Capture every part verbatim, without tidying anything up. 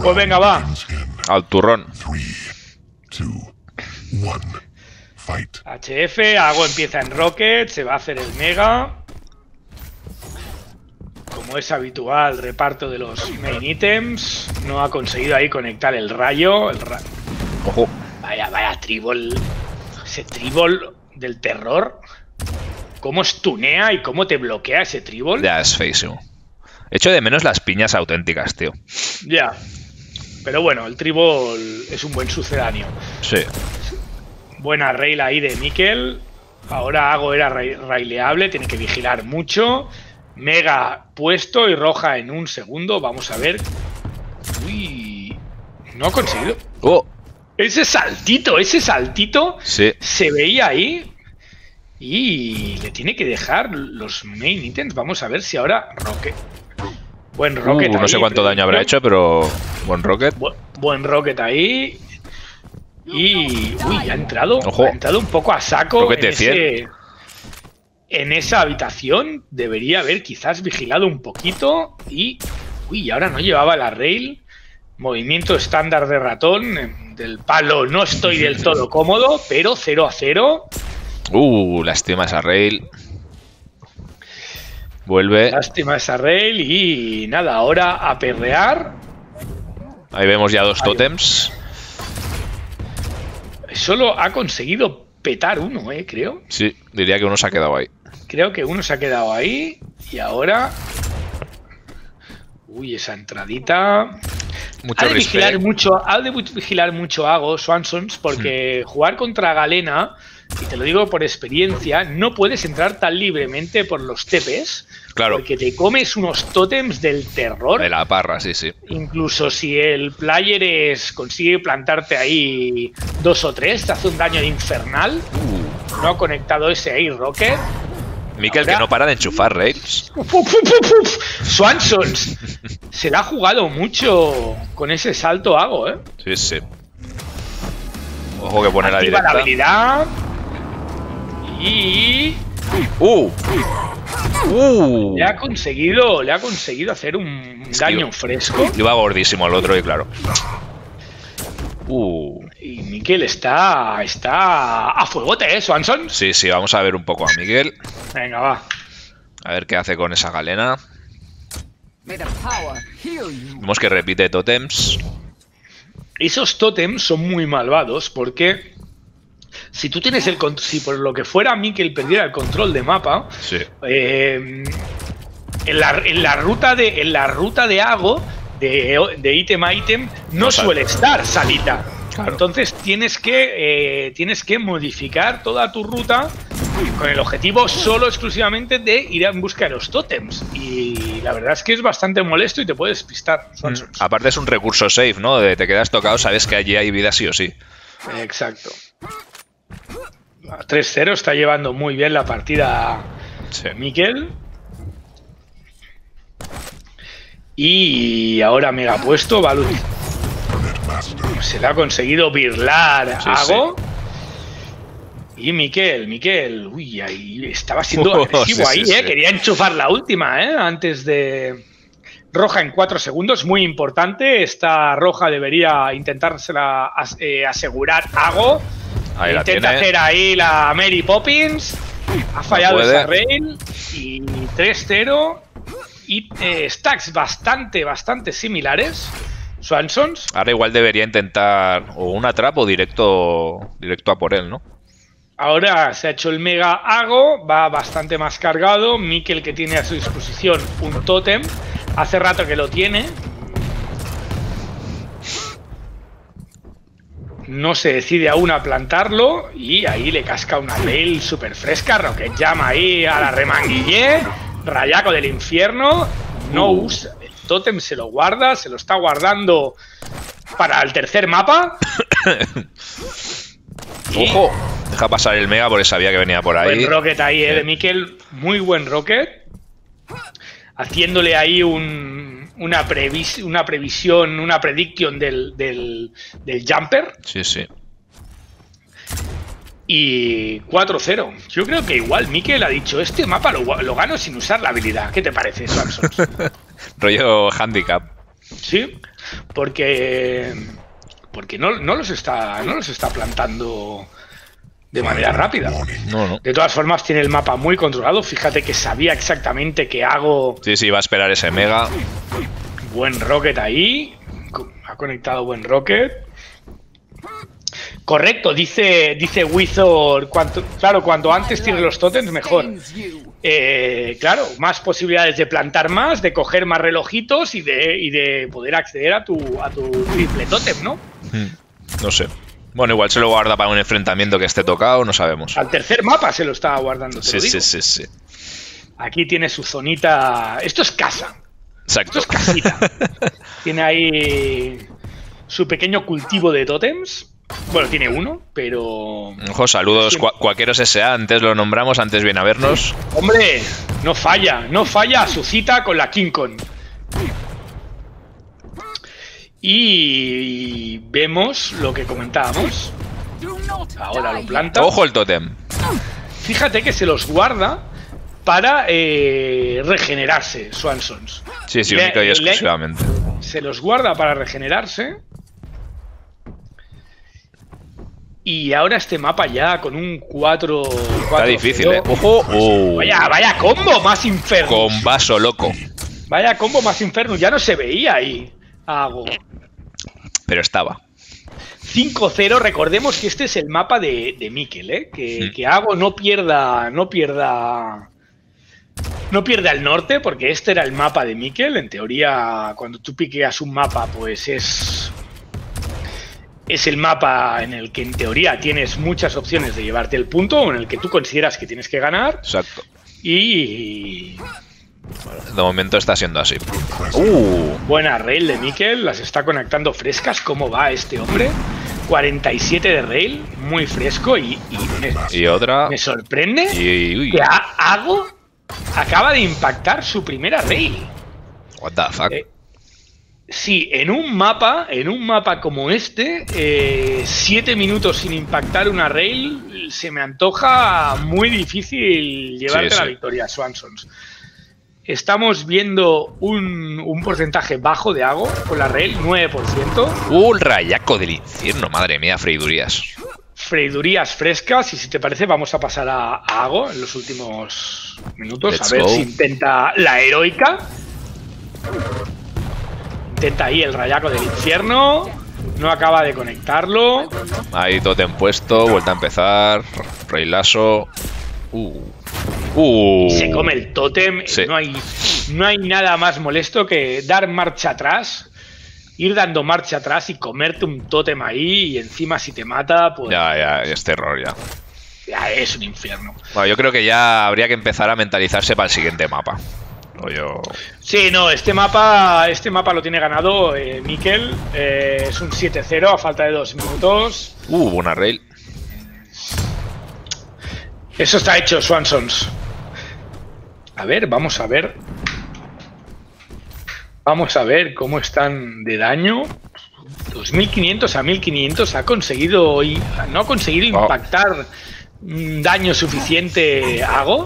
Pues venga, va. Al turrón. H F, Ago empieza en Rocket, se va a hacer el Mega. Como es habitual, reparto de los main items. No ha conseguido ahí conectar el rayo. El ra... Ojo. Vaya, vaya tribol. Ese tribol del terror. Cómo stunea y cómo te bloquea ese tribol. Ya, es feísimo. Echo de menos las piñas auténticas, tío. Ya. Pero bueno, el tribol es un buen sucedáneo. Sí. Buena rail ahí de Mikel. Ahora Ago era ra raileable, tiene que vigilar mucho. Mega puesto y roja en un segundo. Vamos a ver. Uy. No ha conseguido. Oh. Ese saltito, ese saltito. Sí. Se veía ahí. Y le tiene que dejar los main items. Vamos a ver si ahora Rocket. Buen Rocket uh, no ahí, sé cuánto daño habrá hecho, pero buen Rocket. Bu buen Rocket ahí. Y... Uy, ha entrado. Ojo. Ha entrado un poco a saco Rocket en, de cien. ese, en esa habitación. Debería haber quizás vigilado un poquito. Y... Uy, ahora no llevaba la rail. Movimiento estándar de ratón. Del palo no estoy del todo cómodo, pero cero a cero. Uh, lástima esa rail. Vuelve. Lástima esa rail y nada, ahora a perrear. Ahí vemos ya dos tótems. Solo ha conseguido petar uno, eh, creo. Sí, diría que uno se ha quedado ahí. Creo que uno se ha quedado ahí. Y ahora... Uy, esa entradita... Mucho ha de respect. vigilar mucho, ha de vigilar mucho Ago, Swansons, porque hmm. jugar contra Galena, y te lo digo por experiencia, no puedes entrar tan libremente por los tepes. Claro. Porque te comes unos tótems del terror. De la parra, sí, sí. Incluso si el player es, consigue plantarte ahí dos o tres, te hace un daño infernal. Uh. No ha conectado ese ahí, Rocket. Mikel, ahora... que no para de enchufar rails. Uf, uf, uf, uf. Swansons. Se la ha jugado mucho con ese salto Ago, ¿eh? Sí, sí. Ojo que pone Activa la directa. la habilidad. Y... ¡Uh! ¡Uh! Le ha conseguido, le ha conseguido hacer un es daño fresco. Iba gordísimo el otro y claro. Uh. Y Mikel está, está a fuegote, ¿eh, Swanson? Sí, sí, vamos a ver un poco a Mikel. Venga, va. A ver qué hace con esa galena. Vemos que repite tótems. Esos tótems son muy malvados porque si tú tienes el control, si por lo que fuera Mikel perdiera el control de mapa, sí. eh, en, la, en la ruta de en la ruta de Ago de, de ítem a ítem no, no suele estar salita. Claro. Entonces tienes que eh, tienes que modificar toda tu ruta con el objetivo solo exclusivamente de ir en busca de los tótems. Y la verdad es que es bastante molesto y te puedes despistar. Mm. Aparte es un recurso safe, ¿no? De te quedas tocado, sabes que allí hay vida sí o sí. Exacto. tres cero está llevando muy bien la partida sí. Mikel. Y ahora mega puesto, Balut. Se le ha conseguido birlar sí, Ago. Sí. Y Mikel, Mikel, uy, ahí estaba siendo uh, agresivo sí, ahí, sí, eh. Sí. Quería enchufar la última, eh. Antes de... Roja en cuatro segundos, muy importante. Esta roja debería intentársela eh, asegurar Ago. Ahí Intenta hacer ahí la Mary Poppins. Ha fallado no esa rail. Y tres cero. Y eh, stacks bastante, bastante similares. Swansons. Ahora igual debería intentar o una trap o directo, directo a por él, ¿no? Ahora se ha hecho el Mega Ago. Va bastante más cargado. Mikel, que tiene a su disposición un tótem. Hace rato que lo tiene. No se decide aún a plantarlo. Y ahí le casca una rail súper fresca. Rocket llama ahí a la remanguillé. Rayaco del infierno. No uh. usa el tótem, se lo guarda. Se lo está guardando para el tercer mapa. Ojo, deja pasar el Mega porque sabía que venía por ahí. Buen Rocket ahí, eh, de Mikel. Muy buen Rocket. Haciéndole ahí un, una, previs, una previsión, una prediction del, del, del jumper. Sí, sí. Y cuatro cero. Yo creo que igual Mikel ha dicho, este mapa lo, lo gano sin usar la habilidad. ¿Qué te parece, Samson? Rollo handicap. Sí. porque porque no, no los está no los está plantando de manera rápida. No, no. De todas formas tiene el mapa muy controlado. Fíjate que sabía exactamente que hago. Sí, sí, va a esperar ese mega. Buen rocket ahí. Ha conectado buen rocket. Correcto, dice dice Wizor, cuanto, claro, cuanto antes tienes los tótems mejor. Eh, claro, más posibilidades de plantar más, de coger más relojitos y de, y de poder acceder a tu, a tu triple tótem, ¿no? No sé. Bueno, igual se lo guarda para un enfrentamiento que esté tocado, no sabemos. Al tercer mapa se lo estaba guardando, te Sí, lo digo. sí, sí, sí. Aquí tiene su zonita. Esto es casa. Exacto. Esto es casita. Tiene ahí su pequeño cultivo de tótems. Bueno, tiene uno, pero... Ojo, saludos, Cua- Cuaqueros S A, antes lo nombramos, antes viene a vernos. Hombre, no falla, no falla a su cita con la King Kong. Y vemos lo que comentábamos. Ahora lo planta. Ojo el tótem. Fíjate que se los guarda para eh, regenerarse, Swansons. Sí, sí, Le- único y le- exclusivamente. Se los guarda para regenerarse. Y ahora este mapa ya con un cuatro... Está difícil, ¿eh? Ojo. Oh. Vaya, vaya combo más inferno. Con vaso loco. Vaya combo más inferno. Ya no se veía ahí. Hago. Pero estaba. cinco cero, recordemos que este es el mapa de, de Mikel, ¿eh? Que, Mm. que Hago no pierda, no pierda, no pierda el norte, porque este era el mapa de Mikel. En teoría, cuando tú piqueas un mapa, pues es, es el mapa en el que en teoría tienes muchas opciones de llevarte el punto, o en el que tú consideras que tienes que ganar. Exacto. Y De momento está siendo así. Uh. buena rail de Mikel, las está conectando frescas. ¿Cómo va este hombre? cuarenta y siete de rail, muy fresco y, y me, Y otra. me sorprende Y, uy. que Ha- Hago acaba de impactar su primera rail. What the fuck. Eh, sí, en un mapa, en un mapa como este, eh, siete minutos sin impactar una rail, se me antoja muy difícil llevarte Sí, la sí. victoria, Swansons. Estamos viendo un, un porcentaje bajo de Hago con la rail, nueve por ciento. Uh, el rayaco del infierno, madre mía, freidurías. Freidurías frescas, y si te parece vamos a pasar a, a Hago en los últimos minutos. Let's a ver go. si intenta la heroica. Intenta ahí el rayaco del infierno. No acaba de conectarlo. Ahí tótem puesto, vuelta a empezar. Railaso. Uh. Uh. Se come el tótem. Sí. No hay, no hay nada más molesto que dar marcha atrás. Ir dando marcha atrás y comerte un tótem ahí. Y encima si te mata, pues Ya, ya, es terror ya. ya es un infierno. Bueno, yo creo que ya habría que empezar a mentalizarse para el siguiente mapa. O yo. Sí, no, este mapa este mapa lo tiene ganado eh, Mikel. Eh, es un siete cero a falta de dos minutos. Uh, buena rail. Eso está hecho, Swansons. A ver, vamos a ver. Vamos a ver cómo están de daño. dos mil quinientos a mil quinientos ha conseguido y no ha conseguido Oh. impactar un daño suficiente Hago.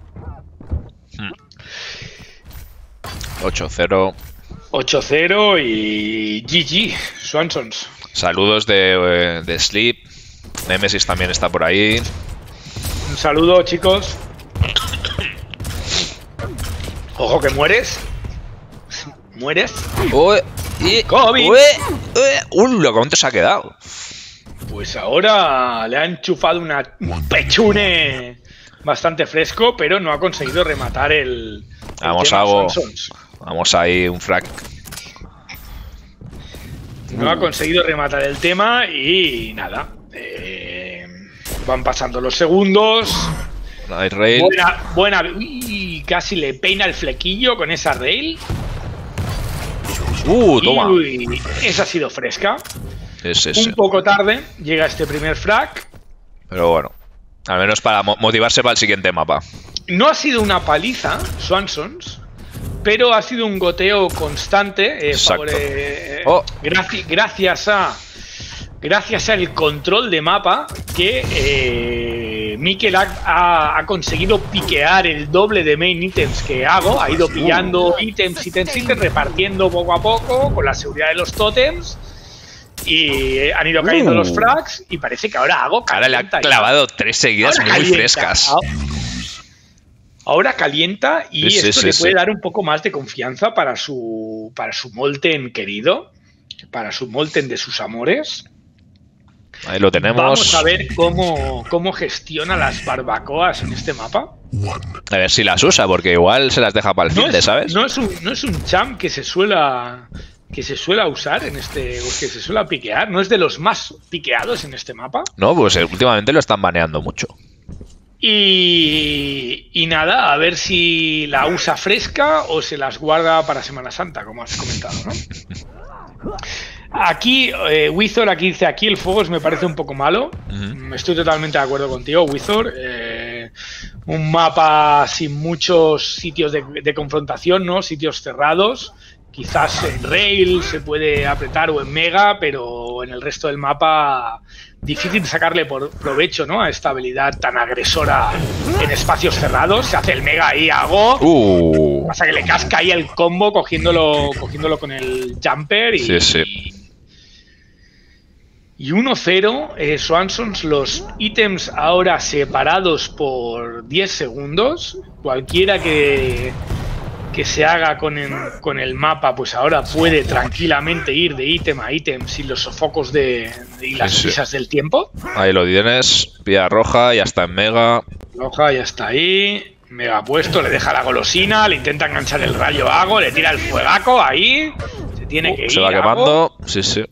ocho cero. ocho cero y G G, Swansons. Saludos de, eh, de Sleep. Nemesis también está por ahí. Un saludo, chicos. Ojo que mueres. ¿Mueres? Uy, y, COVID. uy, uy, uy, lo cuánto se ha quedado. Pues ahora le ha enchufado una, un pechune bastante fresco, pero no ha conseguido rematar el, el Vamos, tema, Hago. Swansons. Vamos ahí, un frac. No ha conseguido rematar el tema y nada. eh, van pasando los segundos. Hay rail. Buena, buena. Uy, casi le peina el flequillo con esa rail. Uh, toma. Uy, esa ha sido fresca. Es ese. Un poco tarde llega este primer frag. Pero bueno. Al menos para mo- motivarse para el siguiente mapa. No ha sido una paliza, Swansons, pero ha sido un goteo constante. Eh, Exacto. favore- eh, Oh. graci- gracias a gracias al control de mapa que eh, Mikel ha, ha, ha conseguido piquear el doble de main items que hago. Ha ido pillando ítems, ítems, ítems, repartiendo poco a poco con la seguridad de los tótems. Y han ido cayendo uh. los frags. Y parece que ahora hago. Ahora le ha clavado ya. tres seguidas ahora muy calienta. frescas. Ahora calienta y sí, esto sí, le sí, puede sí. dar un poco más de confianza para su, para su Molten querido. Para su Molten de sus amores. Ahí lo tenemos. Vamos a ver cómo, cómo gestiona las barbacoas en este mapa. A ver si las usa, porque igual se las deja para el no fin de, es, ¿sabes? No es, un, no es un champ que se suela que se suela usar en este, o que se suela piquear. No es de los más piqueados en este mapa. No, pues eh, últimamente lo están baneando mucho. Y, y nada, a ver si la usa fresca o se las guarda para Semana Santa, como has comentado, ¿no? Aquí, eh, Wizor aquí dice, aquí el fuego me parece un poco malo. Uh-huh. Estoy totalmente de acuerdo contigo, Wizor. Eh, un mapa sin muchos sitios de, de confrontación, ¿no? Sitios cerrados. Quizás en Rail se puede apretar o en Mega, pero en el resto del mapa difícil sacarle por provecho, ¿no? A esta habilidad tan agresora en espacios cerrados. Se hace el Mega ahí a Go. Uh. Pasa que le casca ahí el combo cogiéndolo, cogiéndolo con el jumper y... Sí, sí. Y uno cero, eh, Swansons, los ítems ahora separados por diez segundos. Cualquiera que, que se haga con el, con el mapa, pues ahora puede tranquilamente ir de ítem a ítem sin los sofocos de, de, y las sí, prisas sí. del tiempo. Ahí lo tienes, vía roja, ya está en Mega. Roja ya está ahí, Mega puesto, le deja la golosina, le intenta enganchar el rayo a Ago, le tira el fuegaco ahí, se tiene uh, que se ir. va quemando, Ago. sí, sí.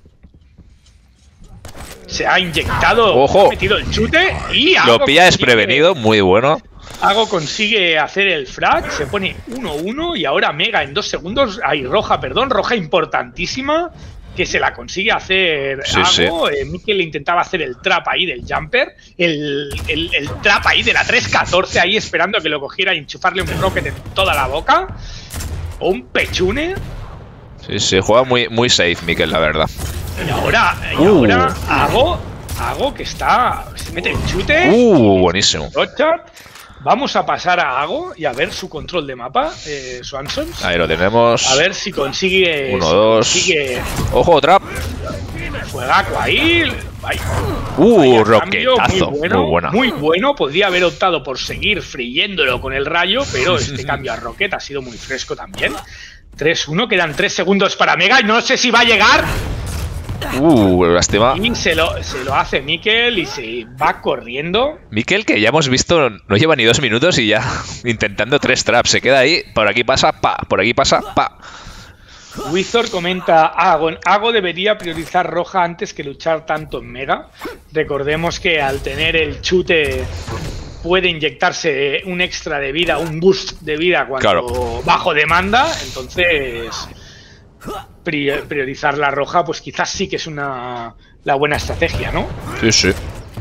Se ha inyectado, Ojo. ha metido el chute y Ago lo pilla desprevenido, muy bueno. Ago consigue hacer el frag, se pone uno uno y ahora Mega en dos segundos, ay, roja, perdón, roja importantísima, que se la consigue hacer sí, Ago. Sí. Eh, Mikel intentaba hacer el trap ahí del jumper, el, el, el trap ahí de la tres catorce ahí esperando que lo cogiera y enchufarle un rocket en toda la boca. O un pechune. Sí, sí, juega muy, muy safe Mikel, la verdad. Y ahora, y uh. ahora Ago, Ago que está, se mete el chute. Uh, buenísimo. Vamos a pasar a Ago y a ver su control de mapa, eh, Swansons. Ahí lo tenemos. A ver si consigue. Uno, si dos. Consigue... Ojo, trap. Fuegaco ahí. Vaya. Uh, roquetazo. Muy bueno, muy buena. Muy bueno. Podría haber optado por seguir friéndolo con el rayo, pero este cambio a Rocket ha sido muy fresco también. tres uno, quedan tres segundos para Mega y no sé si va a llegar. Uh, lástima. Y se lo, se lo hace Mikel y se va corriendo. Mikel, que ya hemos visto, no lleva ni dos minutos y ya intentando tres traps. Se queda ahí, por aquí pasa, pa, por aquí pasa, pa. Wizor comenta, Ago, Ago debería priorizar roja antes que luchar tanto en Mega. Recordemos que al tener el chute puede inyectarse un extra de vida, un boost de vida cuando claro. bajo demanda, entonces priorizar la roja pues quizás sí que es una la buena estrategia, ¿no? Sí, sí.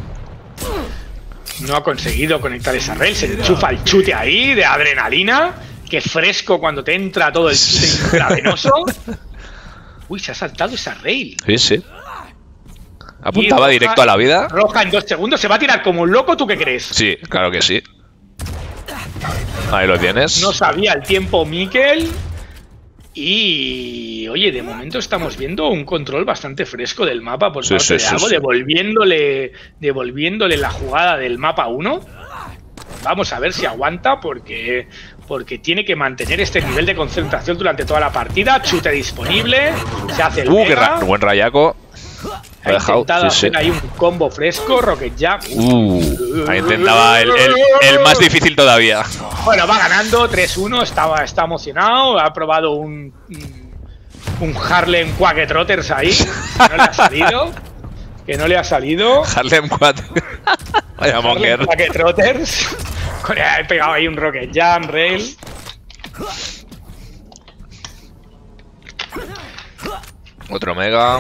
No ha conseguido conectar esa rail, se enchufa el chute ahí de adrenalina. Qué fresco cuando te entra todo el chute intravenoso. Uy, se ha saltado esa rail. Sí, sí. Apuntaba roja, directo a la vida. Roja en dos segundos. Se va a tirar como un loco, ¿tú qué crees? Sí, claro que sí. Ahí lo tienes. No sabía el tiempo Mikel. Y oye, de momento estamos viendo un control bastante fresco del mapa por sí, parte sí, de sí, Ago, sí. devolviéndole, devolviéndole la jugada del mapa uno. Vamos a ver si aguanta porque, porque tiene que mantener este nivel de concentración durante toda la partida. Chute disponible, se hace el Uh, mega. qué ra buen rayaco. Ha intentado sí, hacer sí. ahí un combo fresco, Rocket Jab. Uh, ahí intentaba el, el, el más difícil todavía. Bueno, va ganando tres uno, está, está emocionado, ha probado un, un Harlem Quake Trotters ahí, que no le ha salido. Que no le ha salido. Harlem Quake. Vaya monger. Quake Trotters. He pegado ahí un Rocket Jam, Rail. Otro Mega.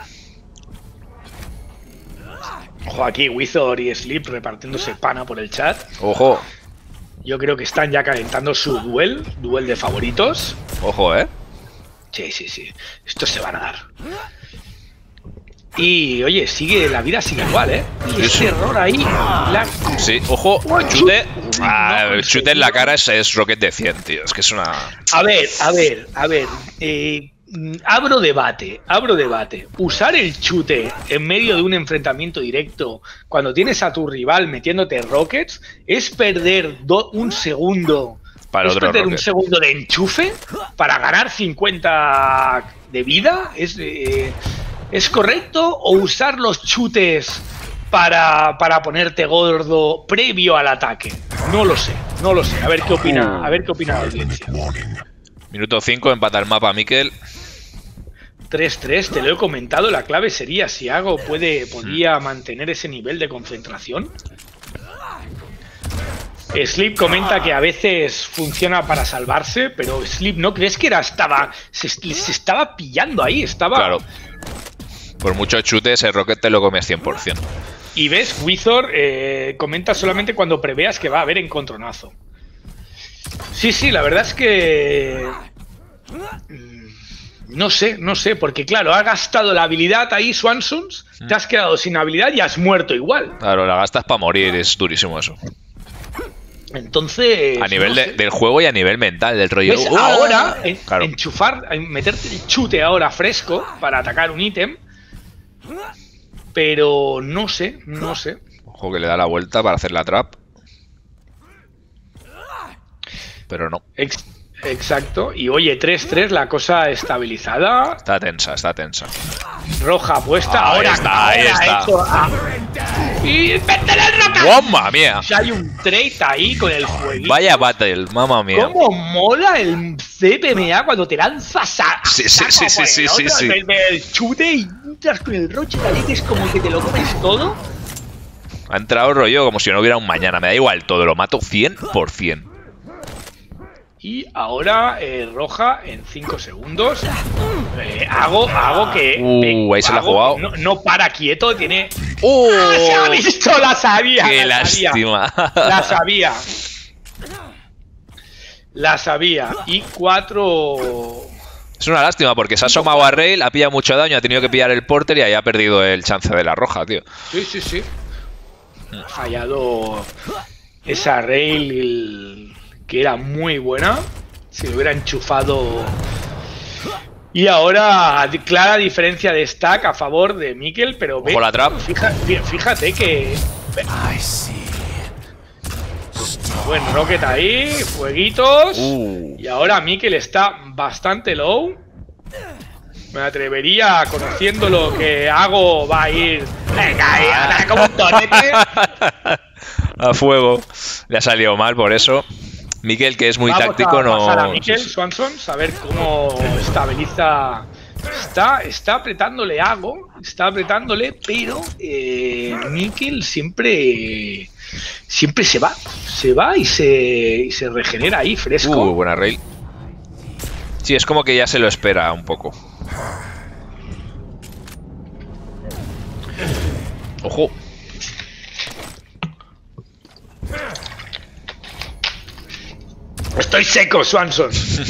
Ojo aquí, Wizor y Sleep repartiéndose pana por el chat. Ojo. Yo creo que están ya calentando su duel, duel de favoritos. Ojo, ¿eh? Sí, sí, sí. Estos se van a dar. Y oye, sigue, la vida sigue igual, ¿eh? Y ese error ahí. La... Sí, ojo, chute. Ah, el chute en la cara es, es Rocket de cien, tío. Es que es una. A ver, a ver, a ver. Eh, abro debate, abro debate. Usar el chute en medio de un enfrentamiento directo cuando tienes a tu rival metiéndote rockets es perder do, un segundo. Para es otro perder rocket. un segundo de enchufe para ganar cincuenta de vida. Es. Eh, ¿Es correcto o usar los chutes para, para ponerte gordo previo al ataque? No lo sé, no lo sé. A ver qué opina, a ver qué opina la audiencia. Minuto cinco, empata el mapa, Mikel. tres tres, te lo he comentado, la clave sería si Ago puede, podía mantener ese nivel de concentración. Sleep comenta que a veces funciona para salvarse, pero Sleep, ¿no crees que era estaba se, se estaba pillando ahí? Estaba... Claro. Por muchos chutes, el Rocket te lo comes cien por cien. Y ves, Wizor eh, comenta solamente cuando preveas que va a haber encontronazo. Sí, sí, la verdad es que... No sé, no sé, porque claro, has gastado la habilidad ahí, Swansons, te has quedado sin habilidad y has muerto igual. Claro, la gastas para morir, es durísimo eso. Entonces... A nivel no de, sé. del juego y a nivel mental, del rollo... ¿Ves? ¡Uh! Ahora, en, Claro. enchufar, en meterte el chute ahora fresco para atacar un ítem, pero no sé, no sé. Ojo que le da la vuelta para hacer la trap. Pero no. Ex exacto. Y oye, tres tres, la cosa estabilizada. Está tensa, está tensa. Roja puesta. Ahí ahora está, ahí ahora está. ha hecho a- Y métele el roca. ¡Mamma mía! Ya hay un trade ahí con el fueguito. Vaya battle, mamma mía. ¿Cómo mola el C P M A cuando te lanzas a, a Sí, sí, saco sí, sí, por sí, el sí, otro, sí. en vez del chute y entras con el roche caliente, es como que te lo comes todo. Ha entrado rollo como si no hubiera un mañana. Me da igual todo, lo mato cien por cien. Y ahora eh, roja en cinco segundos. Eh, hago, hago que. Uh, ahí se la ha Hago jugado. No, no para quieto, tiene. ¡Oh! ¡Ah, se ha visto! ¡La sabía! ¡Qué la sabía. lástima! La sabía. La sabía. Y cuatro. Es una lástima porque se ha asomado a Rail, ha pillado mucho daño, ha tenido que pillar el porter y ahí ha perdido el chance de la roja, tío. Sí, sí, sí. Ha fallado esa rail que era muy buena. Si lo hubiera enchufado. Y ahora, clara diferencia de stack a favor de Mikel, pero ve, Ojo la trap. Fíjate, fíjate que. Buen rocket ahí, fueguitos. Uh. Y ahora Mikel está bastante low. Me atrevería, conociendo lo que hago, va a ir. Venga, ahí, anda, como un torete. A fuego. Le ha salido mal por eso. Mikel, que es muy Vamos táctico, a no. pasar a Mikel Swanson, a ver cómo estabiliza. Está, está apretándole Ago, está apretándole, pero eh, Mikel siempre, siempre se va, se va y se, y se regenera ahí fresco. Uh, buena rail. Sí, es como que ya se lo espera un poco. Ojo. Estoy seco, Swanson.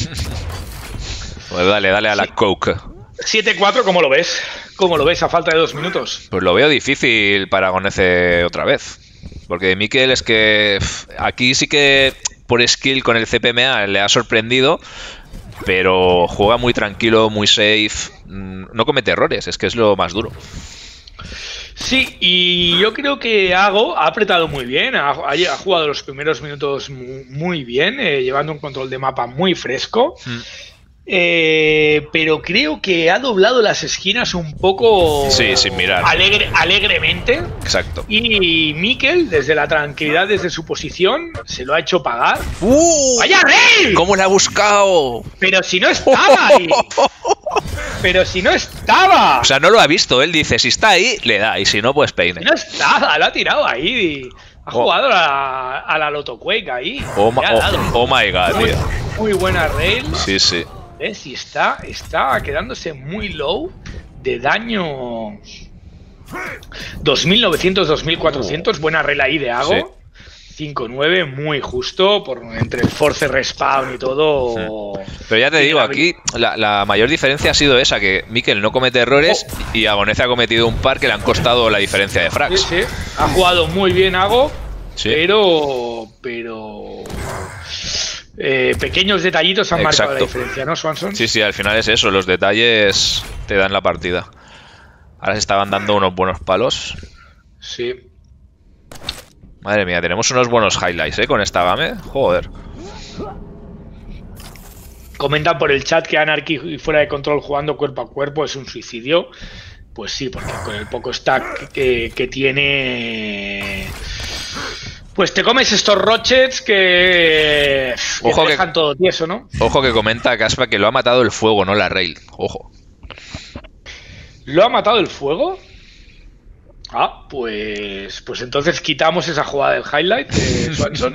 Pues dale, dale a la coke. siete cuatro, ¿cómo lo ves? ¿Cómo lo ves a falta de dos minutos? Pues lo veo difícil para Gonece otra vez. Porque Mikel es que pff, aquí sí que por skill con el C P M A le ha sorprendido, pero juega muy tranquilo, muy safe, no comete errores, es que es lo más duro. Sí, y yo creo que Ago ha apretado muy bien, ha, ha jugado los primeros minutos muy, muy bien, eh, llevando un control de mapa muy fresco. Mm. Eh, pero creo que ha doblado las esquinas un poco sí, sin mirar. Alegre, alegremente. Exacto. Y Mikel, desde la tranquilidad, desde su posición, se lo ha hecho pagar. ¡Uh! ¡Vaya rey! ¿Cómo le ha buscado? Pero si no estaba ahí. Pero si no estaba. O sea, no lo ha visto. Él dice, si está ahí, le da. Y si no, pues peine. Si no estaba, lo ha tirado ahí. Ha jugado oh. a, a la Loto Quake ahí. Oh, ma oh, oh my god, muy, tío. Muy buena rail. Sí, sí. ¿Ves? Y está, está quedándose muy low de daño. dos mil novecientos, dos mil cuatrocientos. Buena rail ahí de Ago. Sí. cinco nueve, muy justo, por entre el force respawn y todo. Pero ya te digo, aquí la, la mayor diferencia ha sido esa, que Mikel no comete errores oh. y Agonese ha cometido un par que le han costado la diferencia de frags. Sí, sí. Ha jugado muy bien Ago, sí. pero... pero... Eh, pequeños detallitos han Exacto. marcado la diferencia, ¿no, Swanson? Sí, sí, al final es eso, los detalles te dan la partida. Ahora se estaban dando unos buenos palos. Sí. Madre mía, tenemos unos buenos highlights, ¿eh? Con esta game. Joder. Comentan por el chat que Anarchy fuera de control jugando cuerpo a cuerpo es un suicidio. Pues sí, porque con el poco stack que, que tiene... Pues te comes estos rochets que, que ojo te dejan que, todo tieso, ¿no? Ojo que comenta Caspa que lo ha matado el fuego, no la rail. Ojo. ¿Lo ha matado el fuego? Ah, pues pues entonces quitamos esa jugada del highlight de Swanson.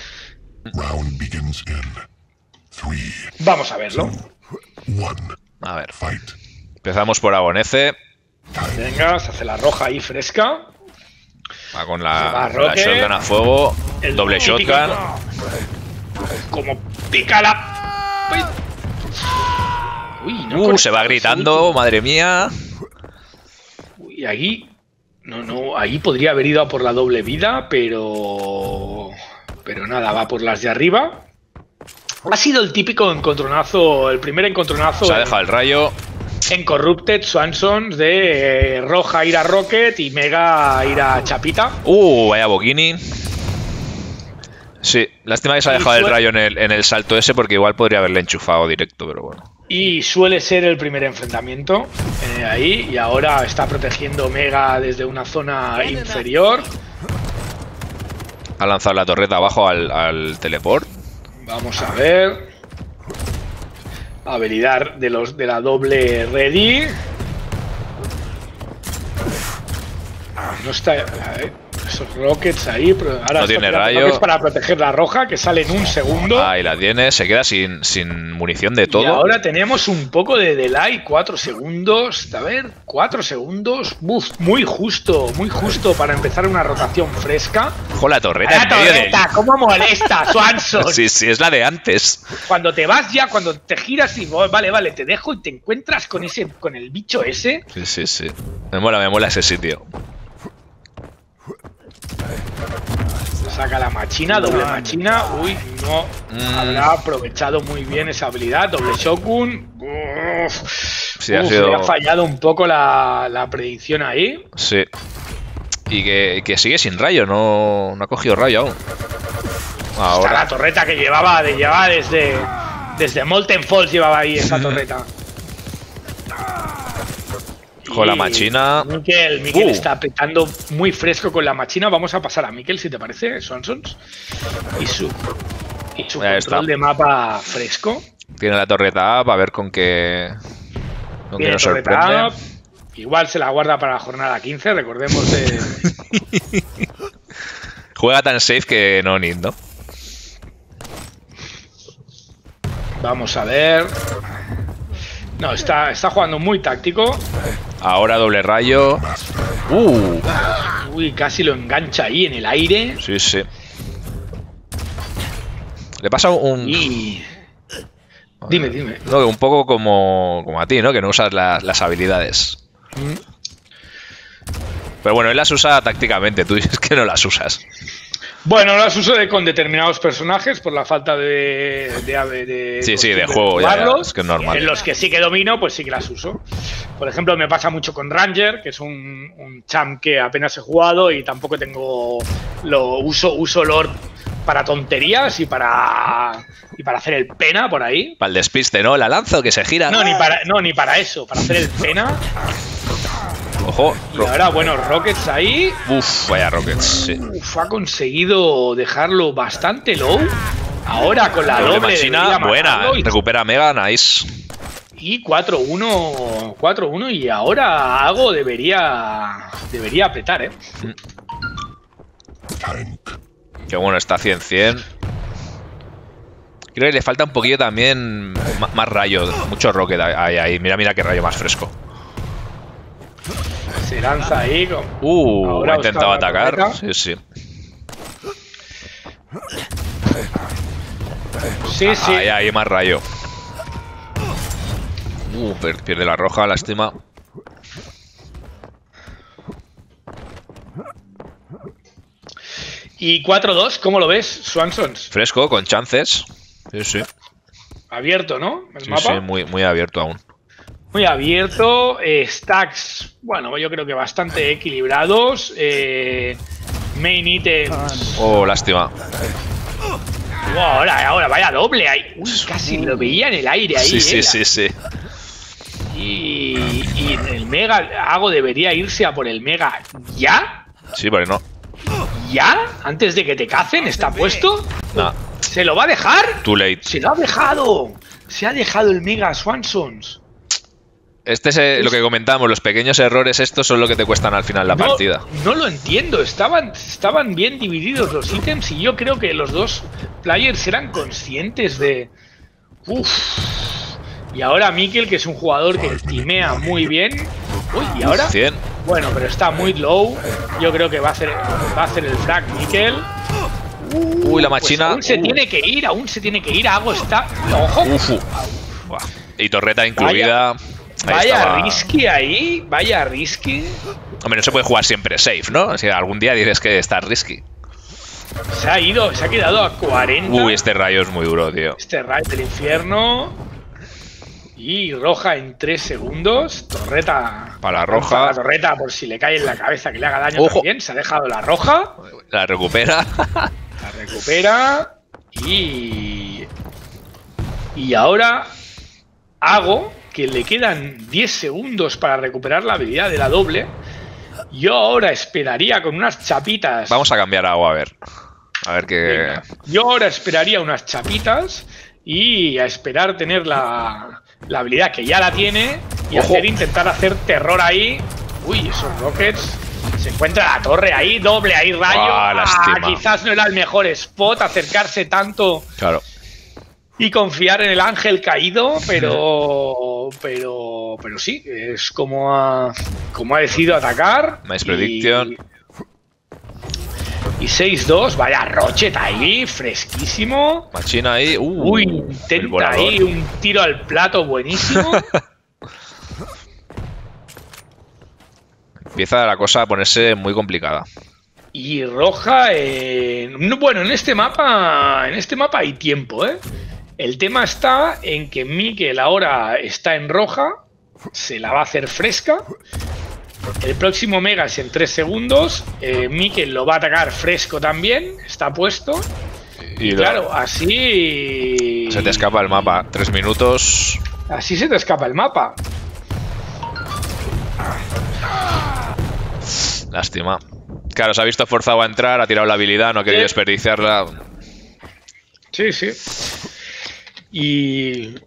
Vamos a verlo. A ver. Empezamos por Agonese. Venga, se hace la roja ahí fresca. Va con la, la shotgun a fuego. El doble shotgun. Como pica la... Uy, no uh, se va gritando, madre mía. Uy, ahí... No, no, ahí podría haber ido a por la doble vida, pero... Pero nada, va por las de arriba. Ha sido el típico encontronazo, el primer encontronazo... Se ha dejado el rayo. En Corrupted Swanson de eh, roja ir a Rocket y Mega ir a Chapita. Uh, vaya Bokini. Sí, lástima que se ha dejado el rayo en el, en el salto ese porque igual podría haberle enchufado directo, pero bueno. Y suele ser el primer enfrentamiento eh, ahí. Y ahora está protegiendo Mega desde una zona inferior. Ha lanzado la torreta abajo al, al teleport. Vamos a ver. Habilidad de los de la doble ready. No está. A ver, esos rockets ahí. Pero ahora no tiene rayo. Para proteger la roja, que sale en un segundo. Ahí la tiene. Se queda sin, sin munición de todo. Y ahora tenemos un poco de delay. Cuatro segundos. A ver, cuatro segundos. Uf, muy justo, muy justo para empezar una rotación fresca. Ojo, la torreta. La torreta, de... ¿cómo molesta, Swanson? Sí, sí, es la de antes. Cuando te vas ya, cuando te giras y vale, vale, te dejo y te encuentras con ese, con el bicho ese. Sí, sí, sí. Me mola, me mola ese sitio. Saca la machina, doble machina. Uy, no mm. habrá aprovechado muy bien esa habilidad. Doble shotgun. Uf, sí, ha uf, sido... le ha fallado un poco la, la predicción ahí. Sí. Y que, que sigue sin rayo, no, no ha cogido rayo aún. Ahora. Está la torreta que llevaba, de, llevaba desde, desde Molten Falls llevaba ahí esa torreta. Con la machina. Mikel, Mikel uh. está apretando muy fresco con la machina. Vamos a pasar a Mikel, si te parece, Swansons. Y su, y su control está. de mapa fresco. Tiene la torreta up, a ver con qué, con qué nos sorprende. Up. Igual se la guarda para la jornada quince, recordemos de... Juega tan safe que no need, ¿no? Vamos a ver... No, está, está jugando muy táctico. Ahora doble rayo. Uh. Uy, casi lo engancha ahí en el aire. Sí, sí. Le pasa un... Y... Dime, dime. No, un poco como, como a ti, ¿no? Que no usas la, las habilidades. Mm. Pero bueno, él las usa tácticamente. Tú dices que no las usas. Bueno, las uso de, con determinados personajes por la falta de... de, de sí, sí, de juego, ya, ya, es que es normal. En los que sí que domino, pues sí que las uso. Por ejemplo, me pasa mucho con Ranger, que es un, un champ que apenas he jugado y tampoco tengo... lo uso, uso Lord para tonterías y para... y para hacer el pena por ahí. Para el despiste, ¿no? La lanzo que se gira. No, ni para, no, ni para eso, para hacer el pena. Ojo. Y ahora, bueno, Rockets ahí. Uf, vaya Rockets, sí. Uf, ha conseguido dejarlo bastante low. Ahora con la doble, doble machina, buena, y... recupera Mega, nice. Y cuatro uno, cuatro uno y ahora Ago debería debería apretar, ¿eh? Qué bueno, está cien cien. Creo que le falta un poquillo también más rayo, mucho rocket ahí, ahí. Mira, mira qué rayo más fresco. Se lanza ahí. Con... Uh, ha intentado atacar. Sí, sí. Sí, sí. Ahí, ahí más rayo. Uh, pierde la roja, lástima. Y cuatro dos, ¿cómo lo ves, Swansons? Fresco, con chances. Sí, sí. Abierto, ¿no? El Sí, mapa. sí, muy, muy abierto aún. Muy abierto. Eh, stacks, bueno, yo creo que bastante equilibrados. Eh, main items. Oh, lástima. Oh, ahora, ahora, vaya doble ahí. Uy, casi lo veía en el aire ahí. Sí, sí, eh. sí, sí. Y, y el Mega, Ago debería irse a por el Mega ya. Sí, porque no. ¿Ya? ¿Antes de que te cacen? ¿Está puesto? Nah. ¿Se lo va a dejar? Too late. ¡Se lo ha dejado! Se ha dejado el Mega Swansons. Este es eh, lo que comentamos, los pequeños errores estos son lo que te cuestan al final la no, partida. No lo entiendo, estaban, estaban bien divididos los ítems y yo creo que los dos players eran conscientes de... Uf. Y ahora Mikel, que es un jugador que timea muy bien. Uy, y ahora... cien. Bueno, pero está muy low. Yo creo que va a hacer, va a hacer el frag Mikel. Uy, la machina. Pues aún se uh. tiene que ir, aún se tiene que ir. Ago está... ¡Ojo! Uf. Buah. Y torreta incluida. Vaya, Ahí vaya estaba. risky ahí, vaya risky. Hombre, no se puede jugar siempre safe, ¿no? O sea, algún día dices que está risky. Se ha ido, se ha quedado a cuarenta. Uy, este rayo es muy duro, tío. Este rayo del infierno. Y roja en tres segundos. Torreta. Para la roja. Para la torreta por si le cae en la cabeza que le haga daño. Ojo. También. Se ha dejado la roja. La recupera. La recupera. Y. Y ahora Ago, que le quedan diez segundos para recuperar la habilidad de la doble. Yo ahora esperaría con unas chapitas. Vamos a cambiar agua, a ver. A ver qué. Venga. Yo ahora esperaría unas chapitas y a esperar tener la, la habilidad que ya la tiene y Ojo. hacer intentar hacer terror ahí. Uy, esos rockets. Se encuentra la torre ahí, doble ahí, rayo. Ah, lástima. Quizás no era el mejor spot acercarse tanto Claro. y confiar en el ángel caído, pero pero pero sí, es como ha, como ha decidido atacar. Nice y- prediction. Y seis dos, vaya Rochet ahí, fresquísimo. Machina ahí. Uh, Uy, el intenta volador. ahí un tiro al plato buenísimo. Empieza la cosa a ponerse muy complicada. Y roja, eh, no, bueno, en este mapa, en este mapa hay tiempo, ¿eh? El tema está en que Mikel ahora está en roja, se la va a hacer fresca. El próximo Mega es en tres segundos. Eh, Mikel lo va a atacar fresco también, está puesto. Y, Y lo- claro, así... se te escapa el mapa. Tres minutos. Así se te escapa el mapa. Lástima. Claro, se ha visto forzado a entrar, ha tirado la habilidad, no ha querido Sí. desperdiciarla. Sí, sí. Y...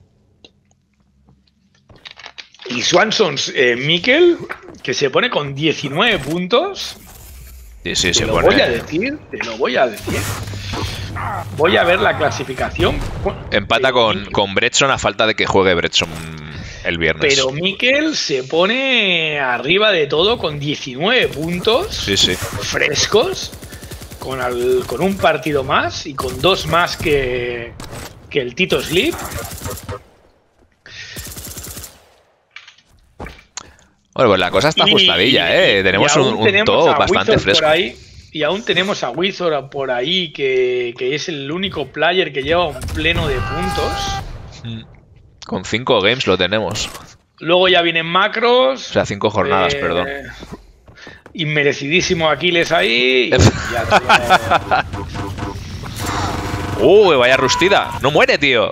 Y Swansons, eh, Mikel, que se pone con diecinueve puntos. Sí, sí, Te se lo pone. voy a decir, te lo voy a decir. Voy a ver la clasificación. Empata Pero con, Mikel- con Bretson a falta de que juegue Bretson el viernes. Pero Mikel se pone arriba de todo con diecinueve puntos Sí, sí. frescos, con, al- con un partido más y con dos más que, que el Tito Sleep. Bueno, pues la cosa está Y- ajustadilla, ¿eh? Tenemos y un, aún un tenemos top a bastante Wizard fresco. por ahí, y aún tenemos a Wizard por ahí, que, que es el único player que lleva un pleno de puntos. Con cinco games lo tenemos. Luego ya vienen macros. O sea, cinco jornadas, eh, perdón. Inmerecidísimo Aquiles ahí. y ya te- ¡Uy, vaya rustida! ¡No muere, tío!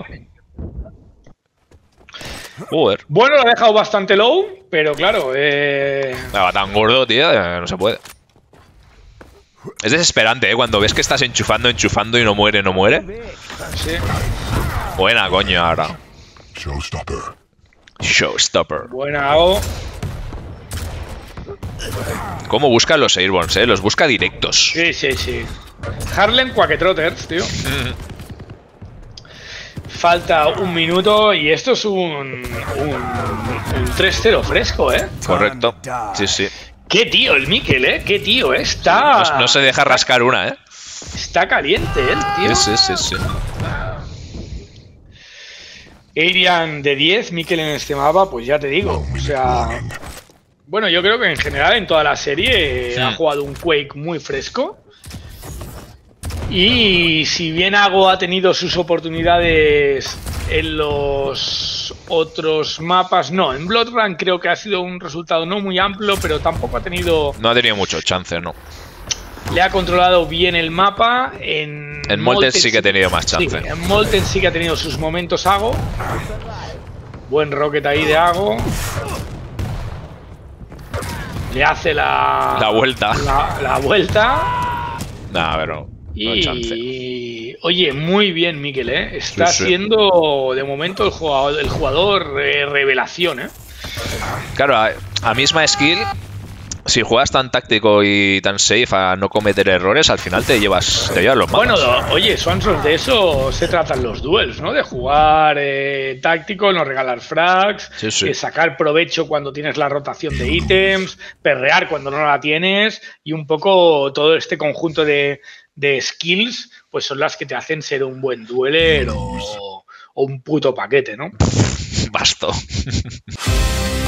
Joder. Bueno, lo ha dejado bastante low, pero claro, eh, Va tan gordo, tío, eh, no se puede. Es desesperante, ¿eh? Cuando ves que estás enchufando, enchufando y no muere, no muere. sí. Buena, coño, ahora. Showstopper. Showstopper. Buena O. ¿Cómo busca los Airborns, eh? Los busca directos. Sí, sí, sí. Harlem Quaketrotters, tío. Falta un minuto y esto es un, un, un tres cero fresco, ¿eh? Correcto. Sí, sí. Qué tío el Mikel, ¿eh? Qué tío, ¿eh? Está... No, no se deja rascar una, ¿eh? Está caliente, ¿eh, tío? Sí, sí, sí, sí. Arian de diez, Mikel en este mapa, pues ya te digo. O sea, bueno, yo creo que en general en toda la serie sí. ha jugado un Quake muy fresco. Y si bien Ago ha tenido sus oportunidades en los otros mapas, no, en Blood Run creo que ha sido un resultado no muy amplio, pero tampoco ha tenido... No ha tenido mucho chance, no. Le ha controlado bien el mapa. En, en Molten sí que ha tenido más chance. Sí, en Molten sí que ha tenido sus momentos Ago. Buen rocket ahí de Ago. Le hace la... La vuelta. La, la vuelta. Nah, pero... No y... chance. Oye, muy bien, Mikel, ¿eh? Está sí, sí. siendo, de momento, el jugador, el jugador eh, revelación, ¿eh? Claro, a, a misma skill... Si juegas tan táctico y tan safe a no cometer errores, al final te llevas, te llevas los mapas. Bueno, oye, Swanson, de eso se tratan los duels, ¿no? De jugar eh, táctico, no regalar frags, sí, sí. Eh, sacar provecho cuando tienes la rotación de ítems, perrear cuando no la tienes y un poco todo este conjunto de, de skills, pues son las que te hacen ser un buen dueler o, o un puto paquete, ¿no? Basto.